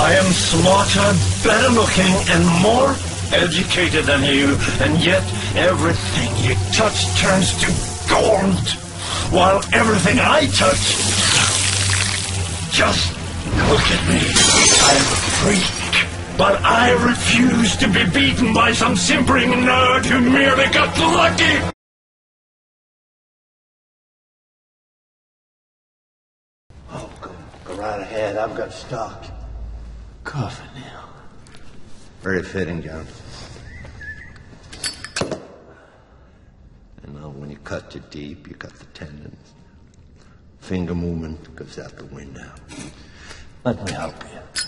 I am smarter, better looking, and more educated than you, and yet everything you touch turns to gold, while everything I touch... Just look at me. I'm a freak, but I refuse to be beaten by some simpering nerd who merely got lucky. Oh, go right ahead. I've got stock. Coffin now. Very fitting, John. And when you cut too deep, you cut the tendons. Finger movement goes out the window. Let me help you.